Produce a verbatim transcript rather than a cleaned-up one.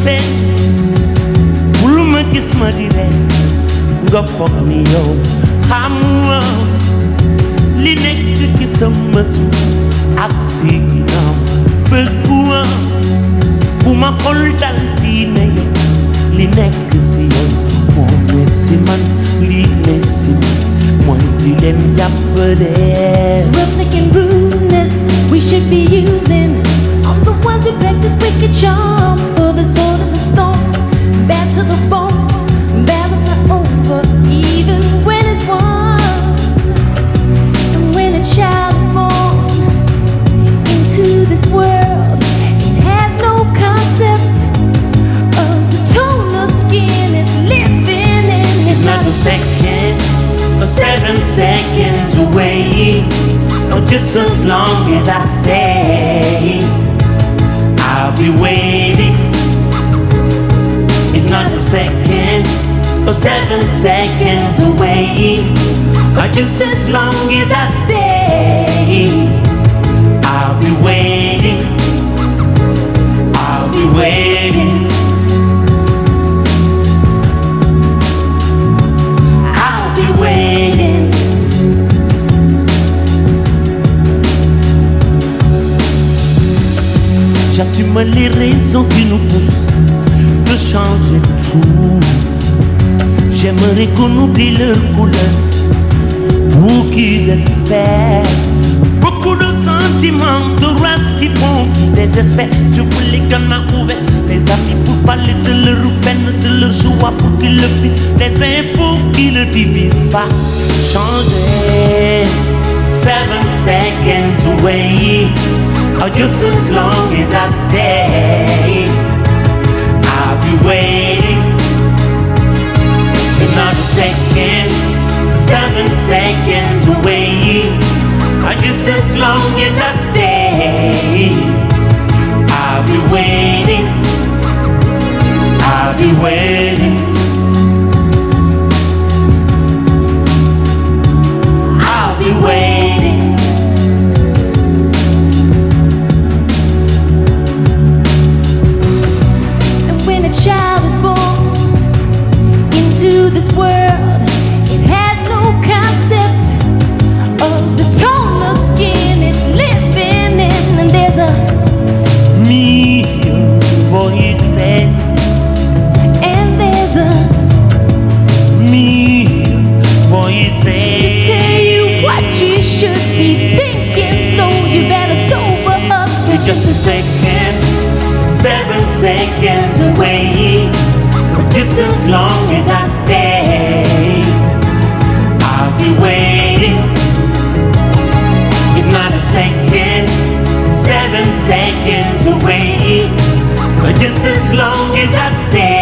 seen bul ma gis ma di ree nga foog ni yow xamoo li nekk ci sama suuf ak si ginnaaw bëgguma bu ma xol dal fii ne yow li nekk si yow moo ne si man li ne si man mooy di leen jàppale. Roughneck and rudeness we should be using on the ones who practice wicked charms for the sword and the stone. Bad to the bone, battle's not over even when it's won. And when a child is born into this world, it has no concept of the tone of skin it's living in. It's not a second or seven seconds away. No, just as long as I stay, I'll be waiting. It's not a second or seven seconds away. Or just as long as I stay, I'll be waiting. I'll be waiting. I'll be waiting. J'assume les raisons qui nous poussent de changer tout. J'aimerais qu'on oublie leur couleur pour qu'ils espèrent. Beaucoup de sentiments, de races qui font qu'ils désespèrent. Je voulais qu'on m'a ouvert les amis pour parler de leur peine, de leur joie pour qu'ils le vivent. Les infos qui ne divisent pas. Changer. Seven seconds away. Or just as long as I stay, I'll be waiting. It's not a second, seven seconds away. Or just as long as I stay, I'll be waiting. I'll be waiting. I'll be waiting. Child is born into this world, it has no concept of the tone of skin it's living in. And there's a me voice, and there's a me voice to tell you what you should be thinking, so you better sober up. It's just a second, seven seconds away. Just as long as I stay, I'll be waiting. It's not a second, seven seconds away. But just as long as I stay,